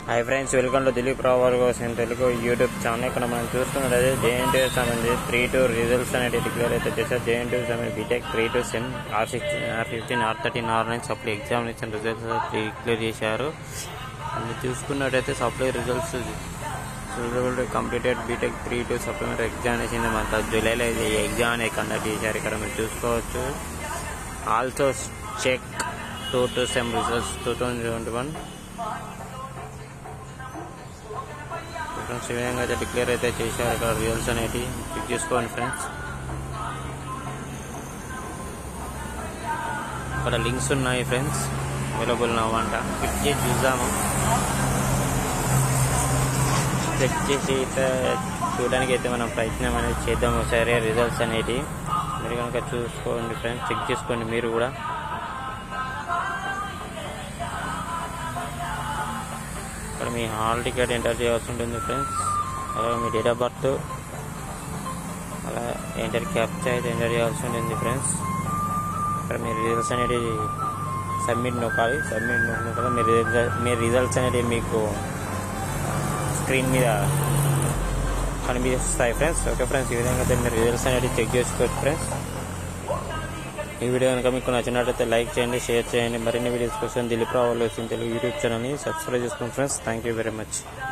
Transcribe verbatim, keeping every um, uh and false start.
High friends welcome to Dilip Rao కోసం Telugu YouTube channel. ఇక్కడ మనం చూస్తున్నది జేఎన్టీ సంబంధించి త్రీ టూ రిజల్ట్స్ అనేది డిక్లేర్ అయితే చేశారు. జేఎన్టీ సంబంధించి BTech three two sem R sixteen R fifteen R thirteen R nine supply examination results declare చేశారు. అది చూసుకున్నట్టయితే supply results completed BTech three two supplementary examination month జూలైలో ఈ ఎగ్జామ్ అనేది కండక్ట్ చేశారు. ఇక్కడ మీరు చూసుకోవచ్చు. Also check two two sem results two thousand twenty one friends. ఈ విధంగా అయితే డిక్లేర్ అయితే చేశారు. ఇక్కడ రిజల్ట్స్ అనేవి చెక్ చేసుకోండి ఫ్రెండ్స్. ఇక్కడ లింక్స్ ఉన్నాయి ఫ్రెండ్స్, అవైలబుల్ అవ్వంట. క్లిక్ చేసి చూద్దాము. చెక్ చేసి అయితే చూడడానికి అయితే మనం ప్రయత్నం అనేది చేద్దాము. సరే రిజల్ట్స్ అనేవి మీరు కనుక చూసుకోండి ఫ్రెండ్స్, చెక్ చేసుకోండి మీరు కూడా. ఇక్కడ మీ హాల్ టికెట్ ఎంటర్ చేయాల్సి ఉంటుంది ఫ్రెండ్స్. అలాగే మీ డేట్ ఆఫ్ బర్త్, అలా ఎంటర్ క్యాప్చా అయితే ఎంటర్ చేయాల్సి ఉంటుంది ఫ్రెండ్స్. ఇక్కడ మీ రిజల్ట్స్ అనేది సబ్మిట్ నొక్కాలి. సబ్మిట్ నొక్కిన తర్వాత మీ రిజల్ట్ మీ రిజల్ట్స్ అనేది మీకు స్క్రీన్ మీద కనిపిస్తాయి ఫ్రెండ్స్. ఓకే ఫ్రెండ్స్, ఈ విధంగా అయితే మీరు రిజల్ట్స్ అనేది చెక్ చేసుకోవచ్చు ఫ్రెండ్స్. ఈ వీడియో కనుక మీకు నచ్చినట్లయితే లైక్ చేయండి, షేర్ చేయండి. మరిన్ని వీడియోస్ కోసం దిలీప్ రావు తెలుగు యూట్యూబ్ ఛానల్ని సబ్స్క్రైబ్ చేసుకోండి friends. Thank you very much.